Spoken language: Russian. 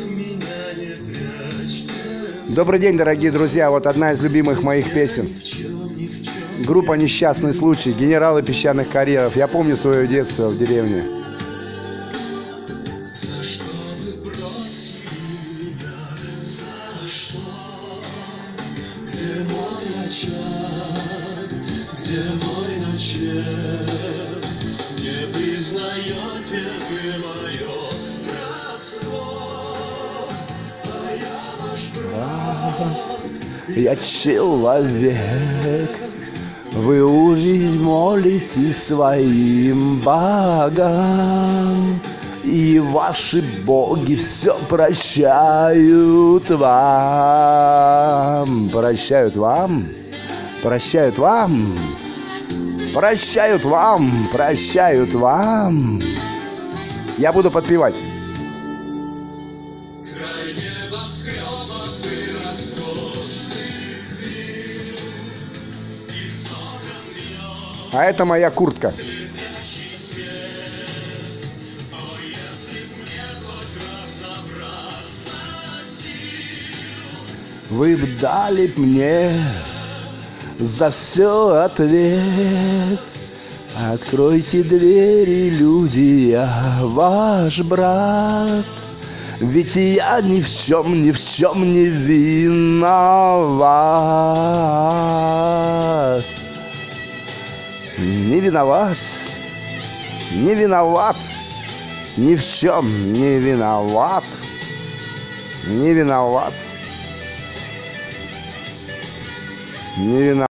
Добрый день, дорогие друзья. Вот одна из любимых моих песен. Группа «Несчастный случай», генералы песчаных карьеров. Я помню свое детство в деревне. Где мой ночлег? Не признаете вы мое родство, а я ваш брат. Я человек, вы увидь молите своим богам, и ваши боги все прощают вам. Прощают вам? Прощают вам? Прощают вам? Прощают вам? Я буду подпевать. Край небоскребов и роскошных вилл, и соком бьет А это моя куртка. слепящий свет. О, если б мне хоть раз набраться сил, Вы б дали б мне за все ответ. Откройте двери, люди, я ваш брат. Ведь я ни в чем не виноват. Не виноват, не виноват, ни в чем не виноват, не виноват, не виноват.